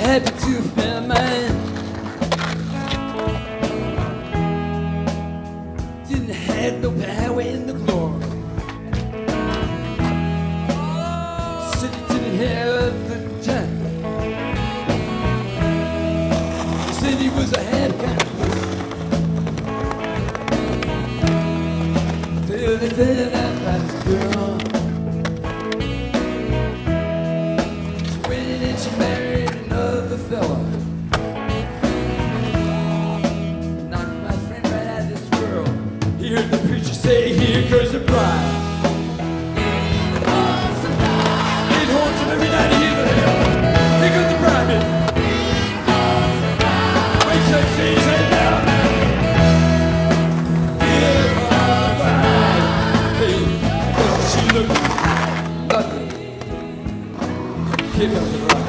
happy to a friend of mine. Didn't have no power in the glory. Said he didn't have the time. He said he was a happy kind of fool. Till they found out about his girl. She married another fella. Knocked my friend right out of this world. He heard the preacher say, here goes the bride. It haunts him every night he hears the hell. Here goes the bride, man. Wakes up, sees it now. Here comes the bride. Hey, cause she looks lovely. Here comes the bride.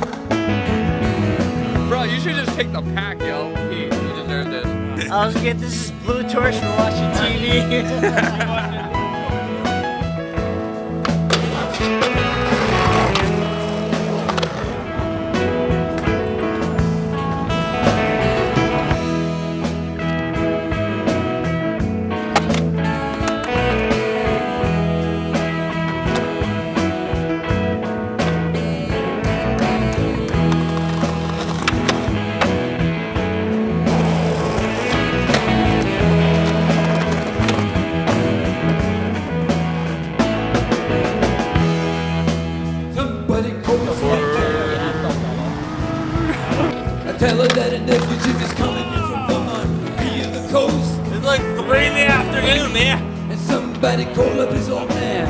Bro, you should just take the pack, yo. He deserves this. I was getting this is Blue Torch from watching TV. Tell her that a nephew Jim is coming in from Vermont via the coast. It's like 3 in the afternoon, man. And somebody called up his old man.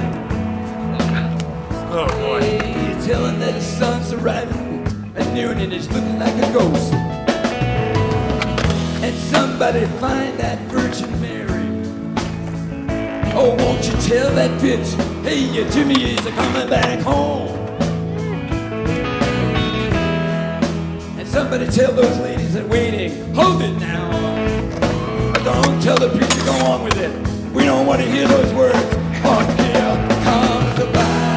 Oh boy. Hey, tell him that his son's arriving at noon and he's looking like a ghost. And somebody find that Virgin Mary. Oh, won't you tell that bitch, hey, Jimmy is coming back home. Somebody tell those ladies that waiting, hold it now. But don't tell the preacher, go on with it. We don't want to hear those words. Oh, here comes the bride.